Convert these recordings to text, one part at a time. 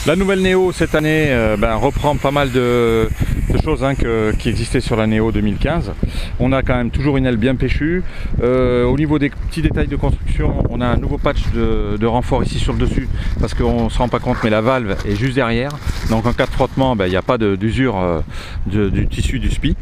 La nouvelle Neo cette année reprend pas mal de choses qui existaient sur la Neo 2015. On a quand même toujours une aile bien péchue. Au niveau des petits détails de construction, on a un nouveau patch de renfort ici sur le dessus parce qu'on ne se rend pas compte, mais la valve est juste derrière. Donc en cas de frottement, il n'y a pas d'usure du tissu du SPI.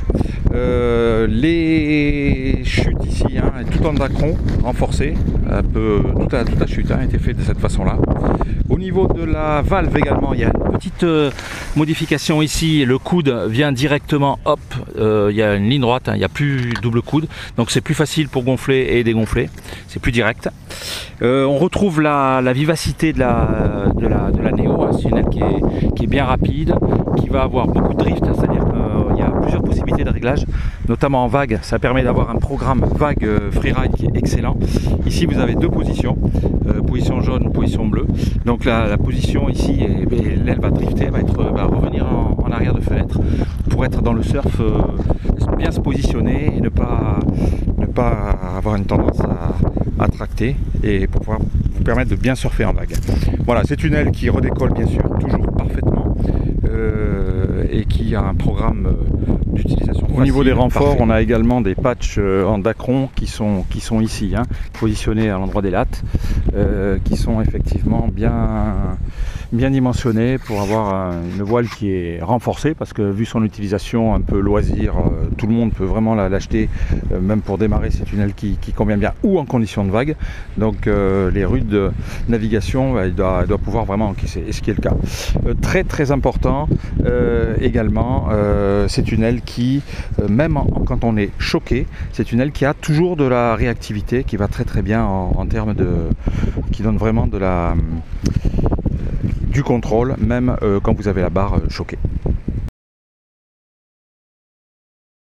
Les chutes ici, tout en dacron renforcé, toute la chute a été faite de cette façon-là. Au niveau de la valve également, il y a une petite modification ici. Le coude vient directement, hop, il y a une ligne droite, il n'y a plus double coude, donc c'est plus facile pour gonfler et dégonfler, c'est plus direct. On retrouve la vivacité de la Neo, c'est une aile qui est bien rapide, qui va avoir beaucoup de drift, c'est-à-dire qu'il y a plusieurs possibilités de réglage, notamment en vague. Ça permet d'avoir un programme vague freeride qui est excellent. Ici vous avez deux positions, position jaune, position bleue. Donc la position ici, l'aile va drifter, va revenir en arrière de fenêtre pour être dans le surf, bien se positionner et ne pas avoir une tendance à tracter et pour pouvoir vous permettre de bien surfer en vague. Voilà, c'est une aile qui redécolle bien sûr toujours parfaitement et qui a un programme d'utilisation. Au niveau des renforts, on a également des patchs en dacron qui sont ici, positionnés à l'endroit des lattes, qui sont effectivement bien dimensionnés pour avoir une voile qui est renforcée, parce que vu son utilisation un peu loisir, tout le monde peut vraiment l'acheter, même pour démarrer. C'est une aile qui convient bien, ou en condition de vague. Donc les rudes de navigation, elle doit pouvoir vraiment encaisser, et ce qui est le cas. Très important également, c'est une aile qui, même quand on est choqué, c'est une aile qui a toujours de la réactivité, qui va très bien en termes qui donne vraiment du contrôle, même quand vous avez la barre choquée.